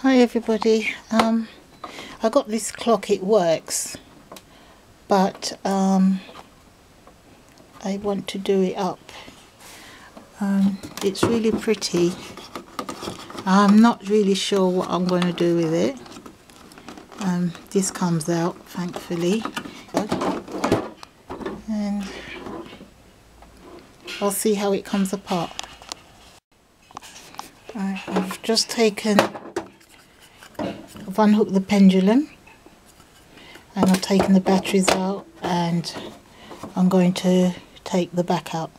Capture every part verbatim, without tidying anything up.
Hi everybody. um I got this clock, it works, but um I want to do it up. Um it's really pretty. I'm not really sure what I'm going to do with it. Um this comes out, thankfully, and I'll see how it comes apart. Right, I've just taken I've unhooked the pendulum and I've taken the batteries out, and I'm going to take the back out.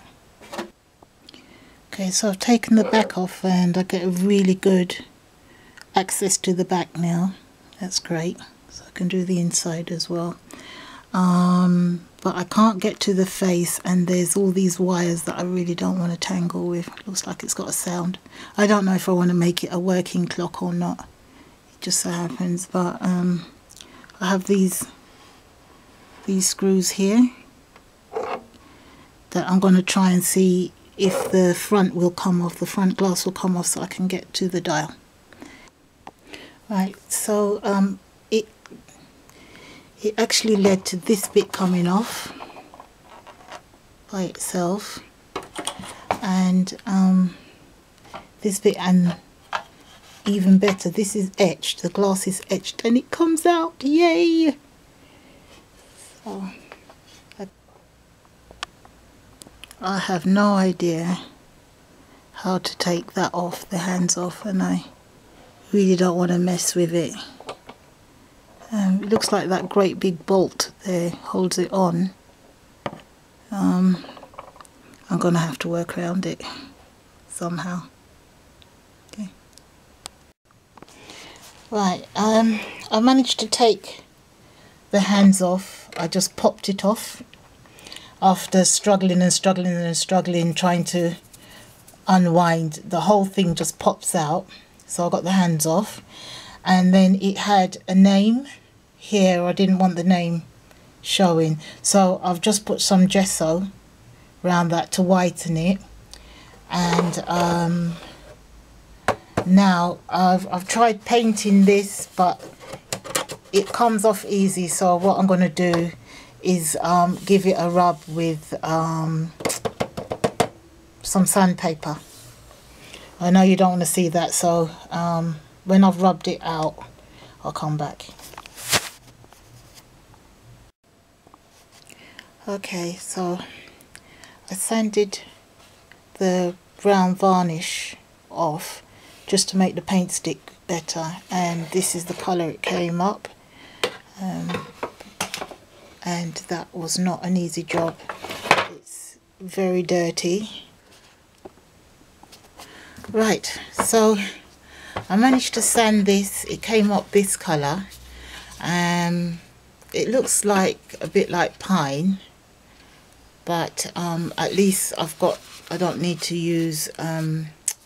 Okay, so I've taken the back off and I get a really good access to the back now. That's great. So I can do the inside as well. Um, but I can't get to the face, and there's all these wires that I really don't want to tangle with. Looks like it's got a sound. I don't know if I want to make it a working clock or not. It just so happens. But um, I have these these screws here that I'm going to try and see if the front will come off, the front glass will come off, so I can get to the dial. Right, so um, it it actually led to this bit coming off by itself, and um, this bit, and even better, this is etched, the glass is etched and it comes out, yay! So I, I have no idea how to take that off, the hands off, and I really don't want to mess with it. Um, it looks like that great big bolt there holds it on. Um, I'm going to have to work around it somehow. Okay. Right, um, I managed to take the hands off. I just popped it off after struggling and struggling and struggling, trying to unwind. The whole thing just pops out. So I got the hands off, and then it had a name here. I didn't want the name showing, so I've just put some gesso around that to whiten it. And um, now I've, I've tried painting this, but it comes off easy. So what I'm going to do is um, give it a rub with um, some sandpaper. I know you don't want to see that, so um, when I've rubbed it out, I'll come back. Okay, so I sanded the brown varnish off just to make the paint stick better, and this is the colour it came up. Um, and that was not an easy job. It's very dirty. Right, so I managed to sand this. It came up this colour. Um, it looks like a bit like pine, but um, at least I've got, I don't need to use um,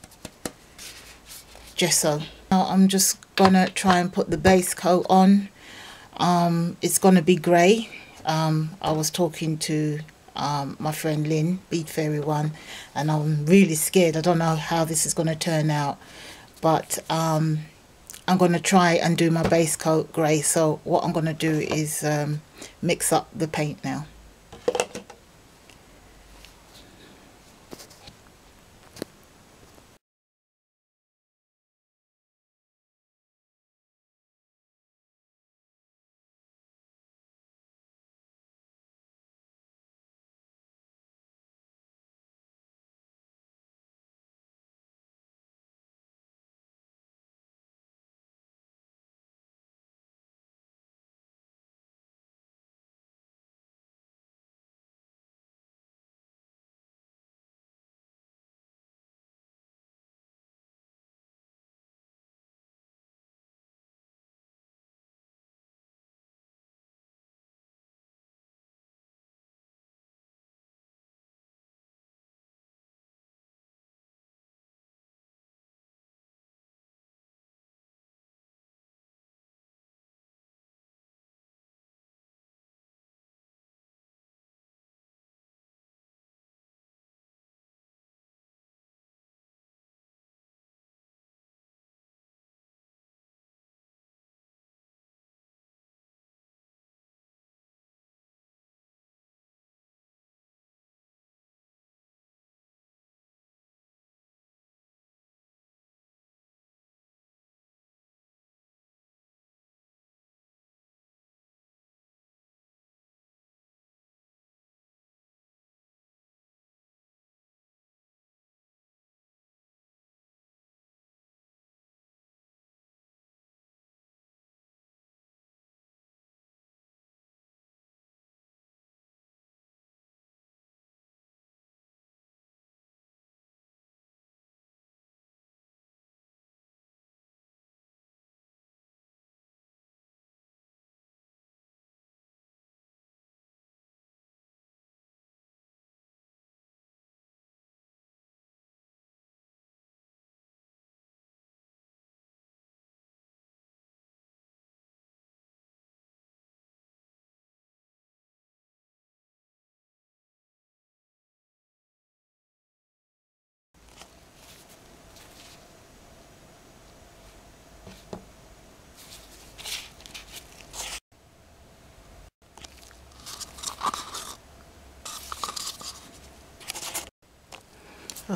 gesso. Now I'm just gonna try and put the base coat on. Um, it's gonna be grey. Um, I was talking to um, my friend Lynn, Bead Fairy One, and I'm really scared. I don't know how this is going to turn out, but um, I'm going to try and do my base coat grey. So what I'm going to do is um, mix up the paint now.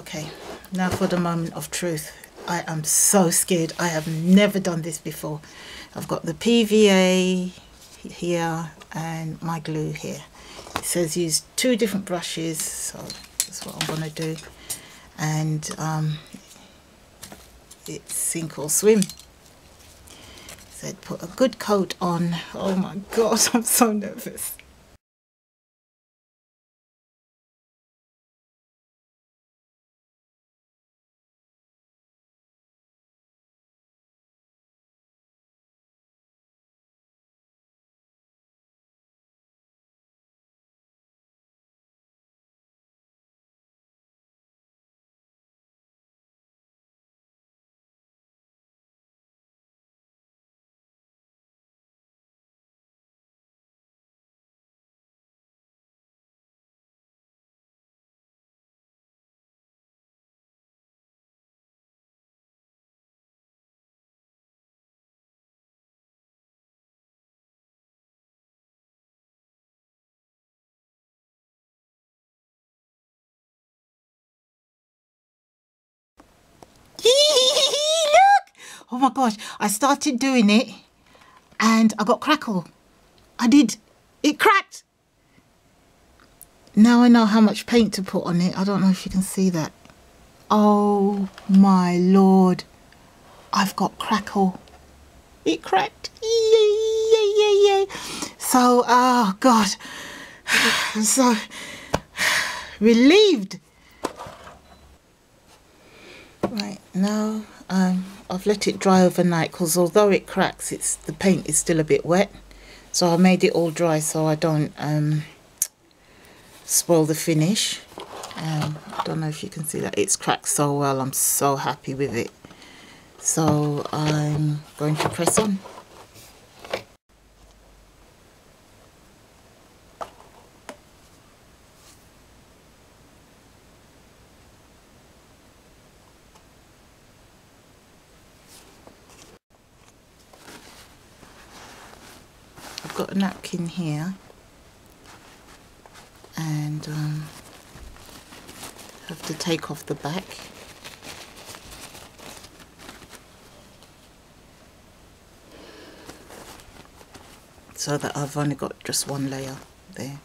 Okay, now for the moment of truth. I am so scared. I have never done this before. I've got the P V A here and my glue here. It says use two different brushes, so that's what I'm going to do. And um, it's sink or swim. Said put a good coat on. Oh my god, I'm so nervous. Look! Oh my gosh, I started doing it and I got crackle. I did. It cracked. Now I know how much paint to put on it. I don't know if you can see that. Oh my lord. I've got crackle. It cracked. Yay, yay, yay, yay. So, oh god. I'm so relieved. Right, now um, I've let it dry overnight because although it cracks, it's the paint is still a bit wet. So I made it all dry so I don't um, spoil the finish. Um, I don't know if you can see that. It's cracked so well. I'm so happy with it. So I'm going to press on. I've got a napkin here and um, have to take off the back. So that I've only got just one layer there.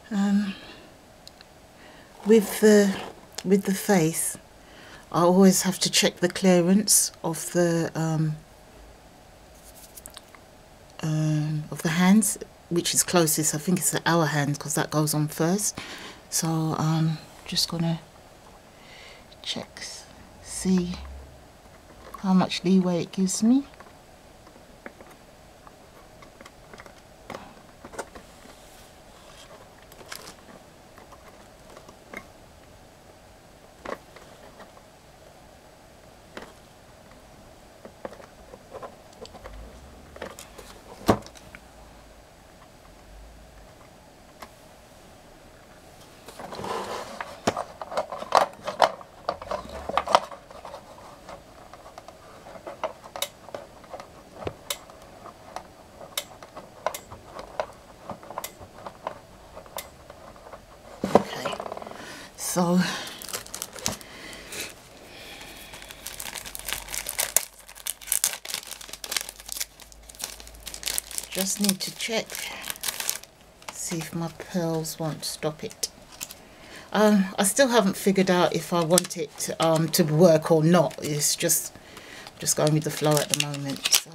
Um, with the with the face, I always have to check the clearance of the um, um, of the hands, which is closest. I think it's the hour hand because that goes on first. So I'm um, just gonna check, see how much leeway it gives me. Okay, so just need to check, see if my pearls won't stop it. Um, I still haven't figured out if I want it to, um, to work or not. It's just just going with the flow at the moment. So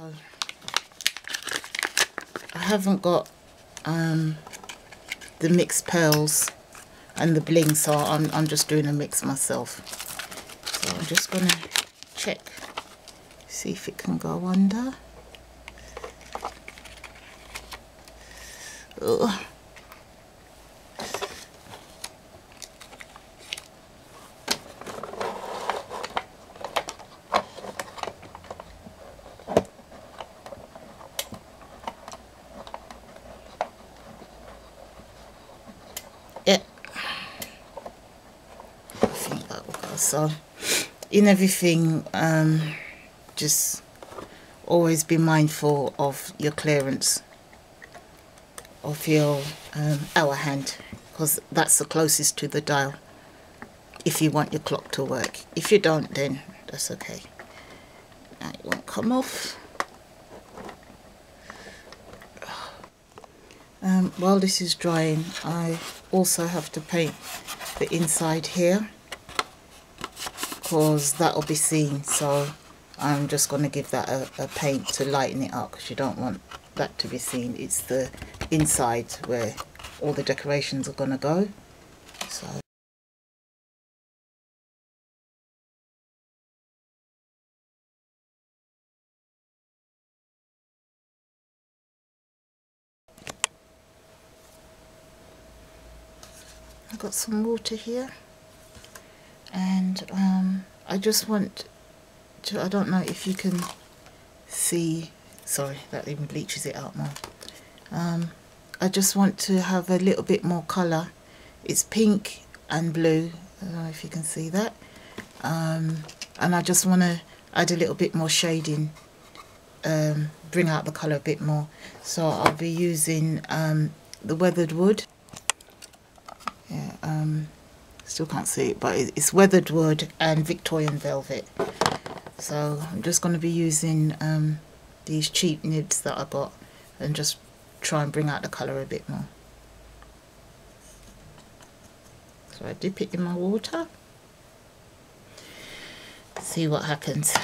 I haven't got um, the mixed pearls and the bling, so I'm, I'm just doing a mix myself. So I'm just gonna check, see if it can go under. Ugh. Yeah, I think that will go. So in everything, um, just always be mindful of your clearance of your um, hour hand, because that's the closest to the dial if you want your clock to work. If you don't, then that's okay. Now it won't come off. Um, while this is drying, I also have to paint the inside here because that'll be seen, so I'm just going to give that a, a paint to lighten it up because you don't want that to be seen. It's the inside where all the decorations are going to go. So I've got some water here, and um, I just want to, I don't know if you can see, sorry, that even bleaches it out more. Um, I just want to have a little bit more colour. It's pink and blue, I don't know if you can see that. Um, and I just want to add a little bit more shading, um, bring out the colour a bit more. So I'll be using um, the weathered wood. Yeah, um, still can't see it, but it's weathered wood and Victorian velvet. So I'm just going to be using um, these cheap nibs that I got and just try and bring out the colour a bit more. So I dip it in my water, see what happens.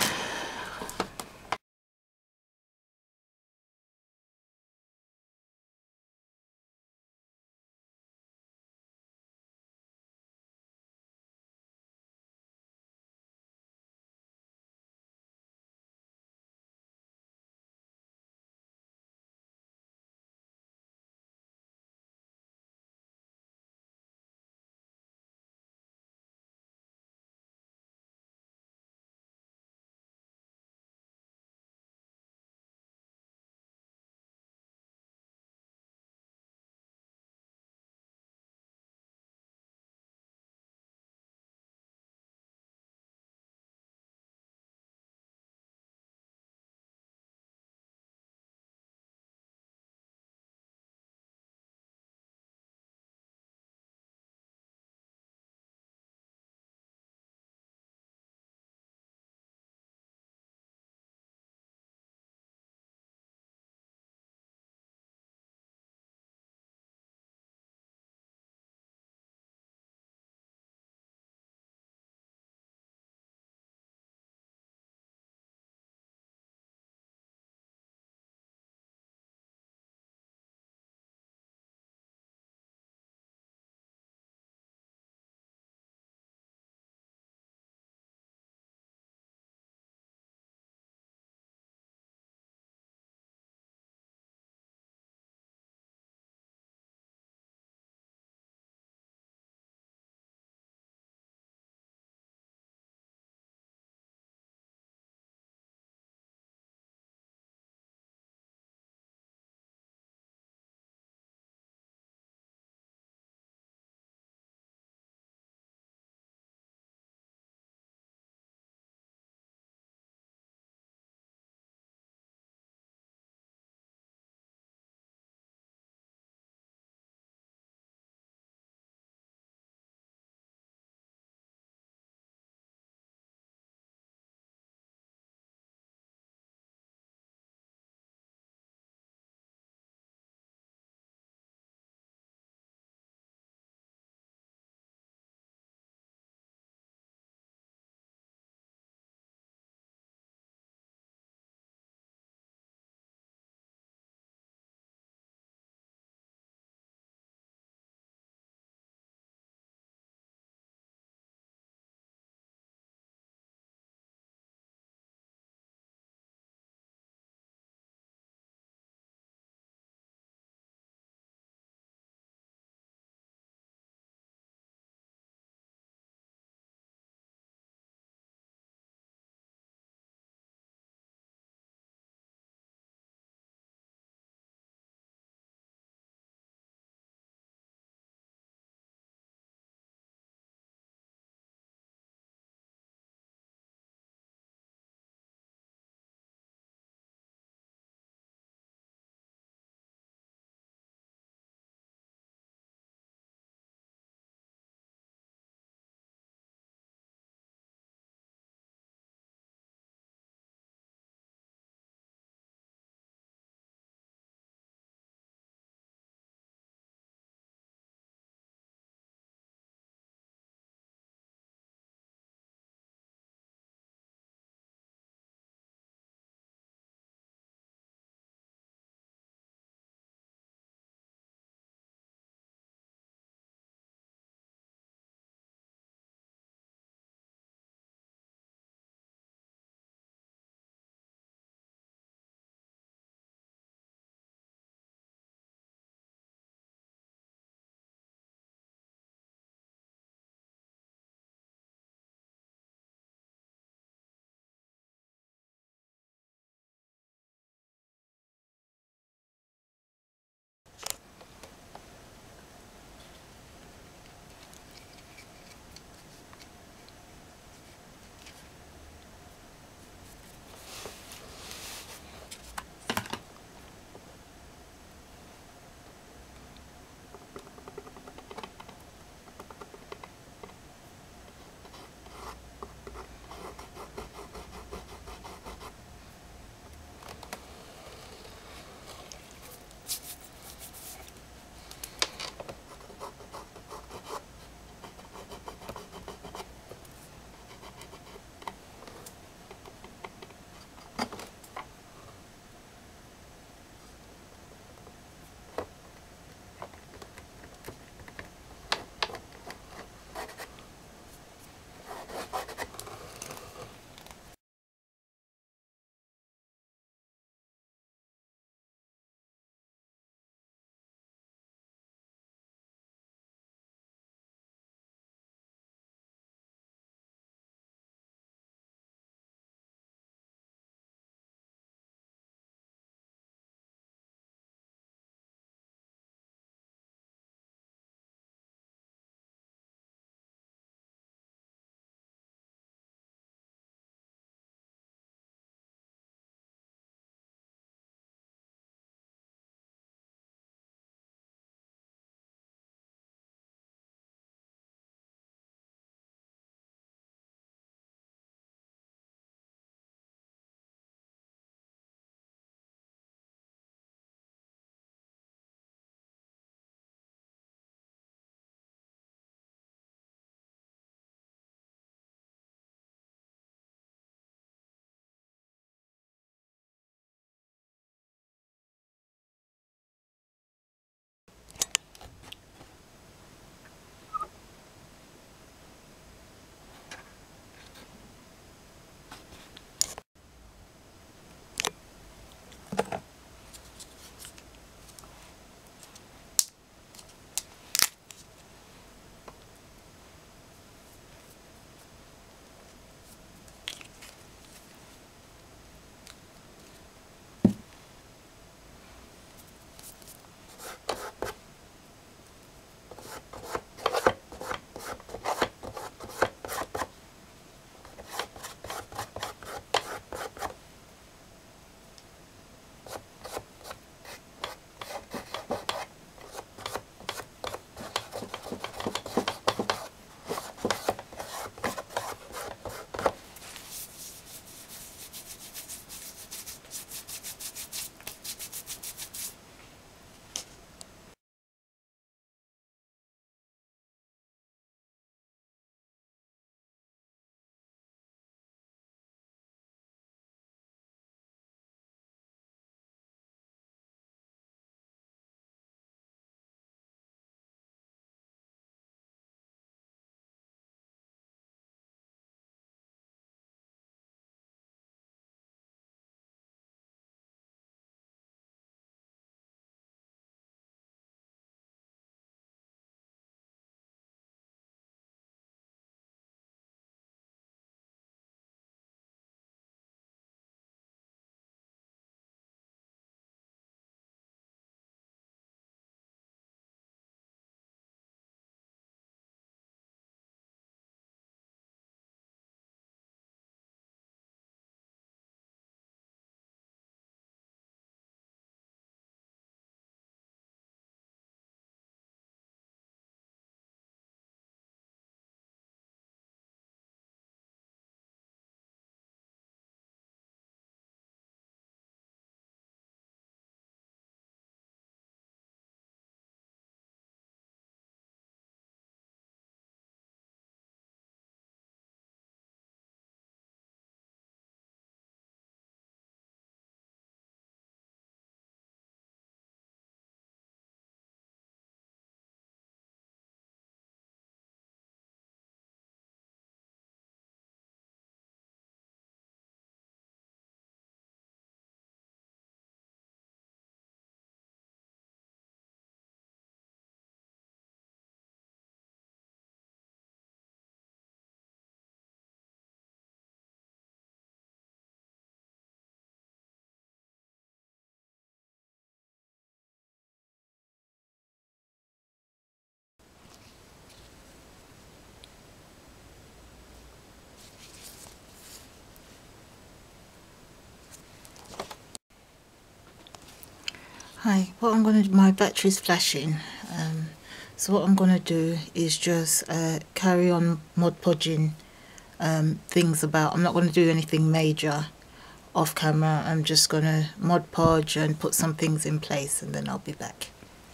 Hi, what I'm going to do, my battery's flashing. Um, so what I'm going to do is just uh, carry on Mod Podging um, things about. I'm not going to do anything major off camera. I'm just going to Mod Podge and put some things in place, and then I'll be back.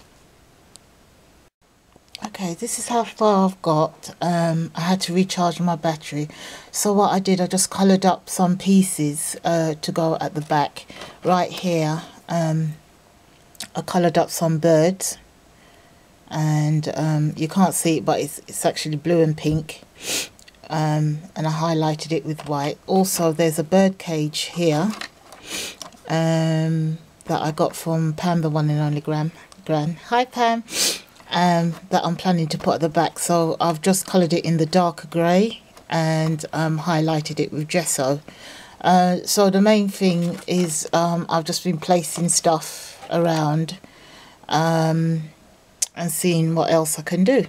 Okay, this is how far I've got. Um, I had to recharge my battery. So what I did, I just coloured up some pieces uh, to go at the back. Right here, um, I coloured up some birds. And um, you can't see it, but it's, it's actually blue and pink. Um, and I highlighted it with white. Also, there's a bird cage here um, that I got from Pam, the one and only Gran. Gran. Hi, Pam. Um, that I'm planning to put at the back. So I've just coloured it in the darker grey and um, highlighted it with gesso. Uh, so the main thing is um, I've just been placing stuff around um, and seeing what else I can do.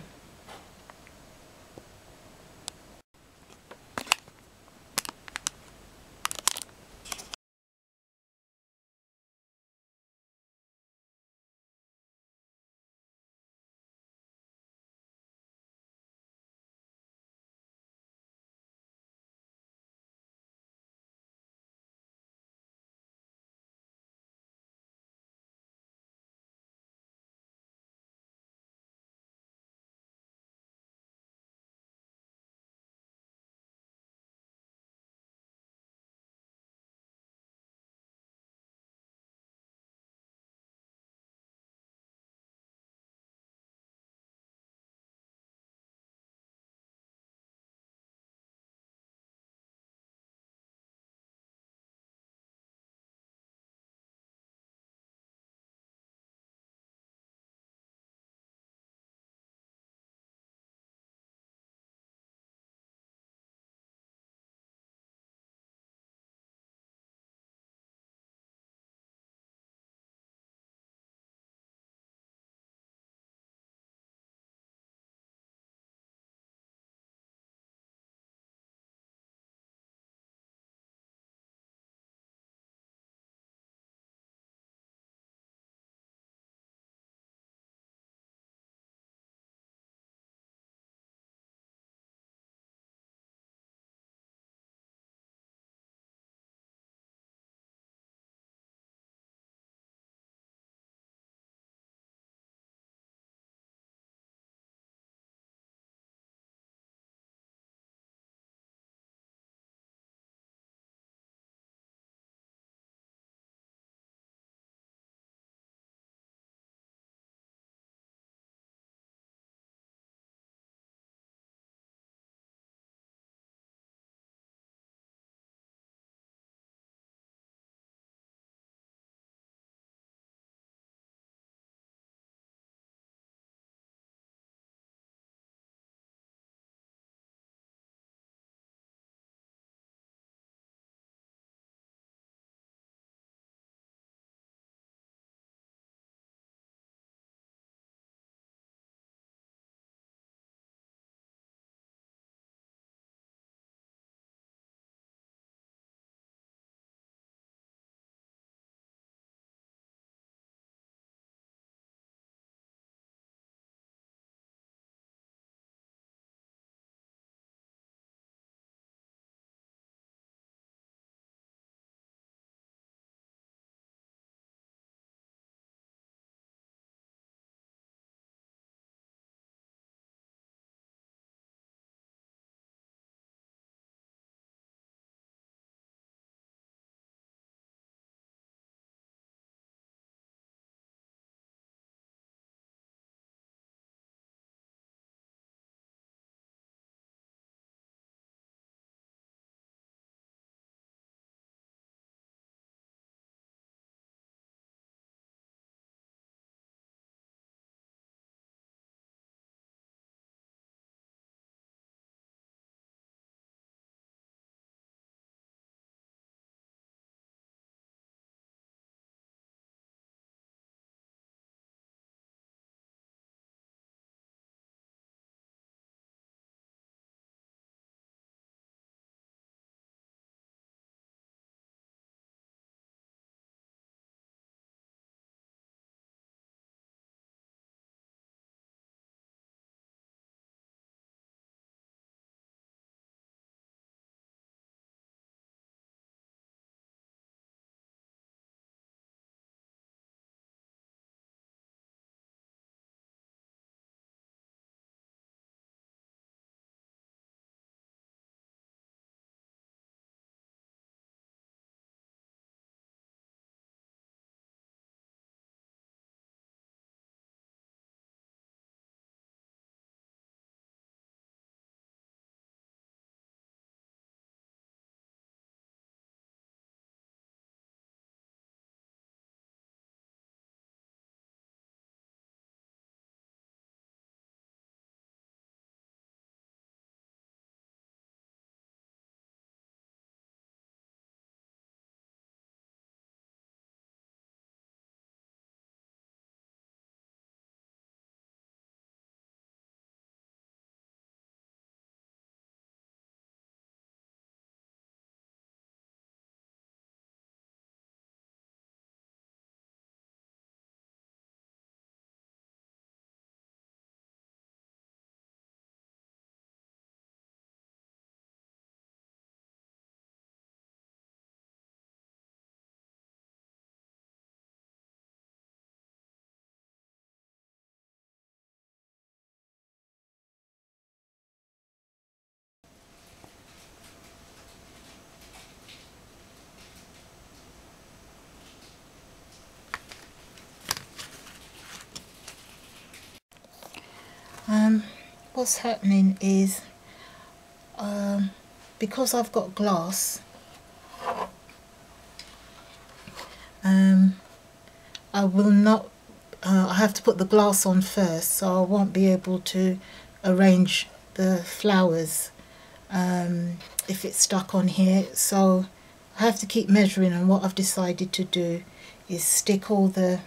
what's happening is um, because I've got glass, um, I will not, uh, I have to put the glass on first, so I won't be able to arrange the flowers um, if it's stuck on here. So I have to keep measuring, and what I've decided to do is stick all the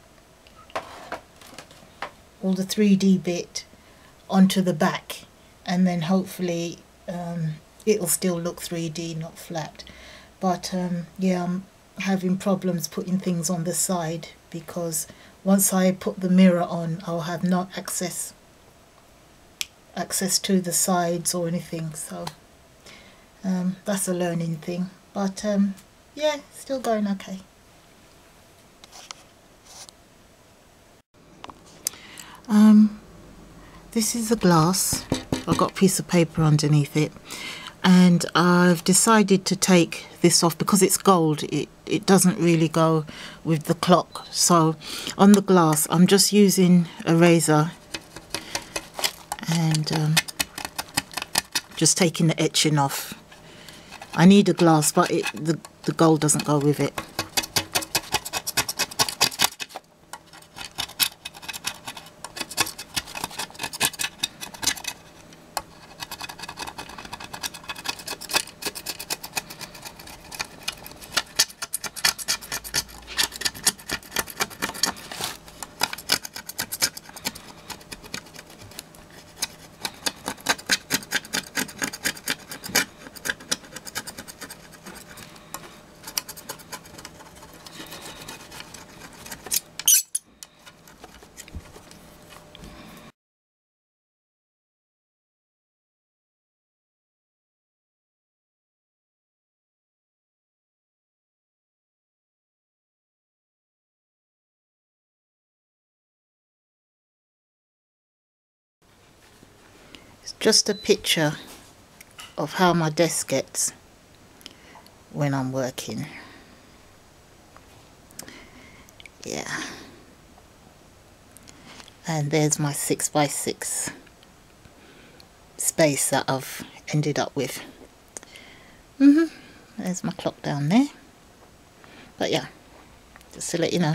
all the three D bit onto the back, and then hopefully um, it'll still look three D, not flat. But um, yeah, I'm having problems putting things on the side, because once I put the mirror on, I'll have no access access to the sides or anything. So um, that's a learning thing, but um, yeah, still going okay. Um, this is a glass. I've got a piece of paper underneath it, and I've decided to take this off because it's gold. It, it doesn't really go with the clock. So on the glass, I'm just using a razor and um, just taking the etching off. I need a glass, but it, the, the gold doesn't go with it. It's just a picture of how my desk gets when I'm working. Yeah. And there's my six by six space that I've ended up with. Mm-hmm. There's my clock down there. But yeah, just to let you know.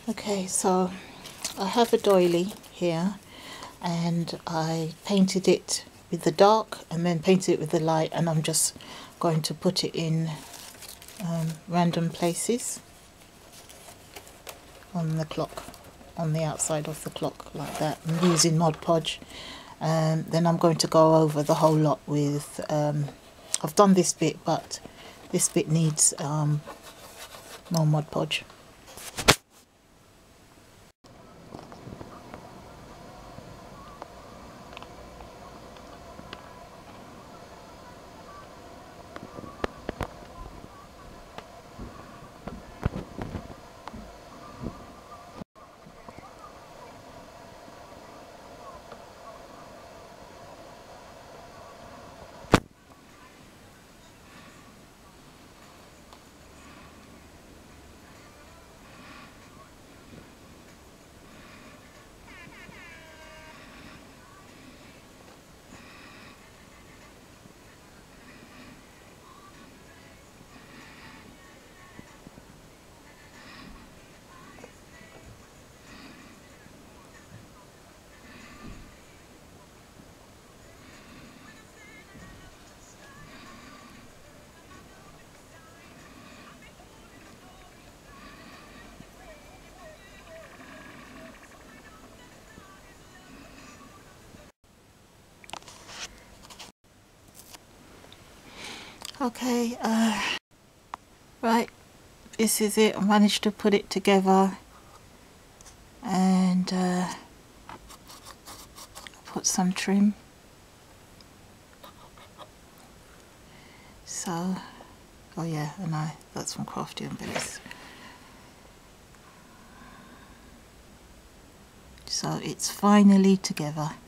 Okay, so I have a doily here, and I painted it with the dark and then painted it with the light, and I'm just going to put it in um, random places on the clock, on the outside of the clock, like that. I'm using Mod Podge. Um, then I'm going to go over the whole lot with, um, I've done this bit, but this bit needs um, more Mod Podge. Okay, uh, right, this is it. I managed to put it together, and uh, put some trim. So, oh yeah, and I, that's from Crafty and Billis. So it's finally together.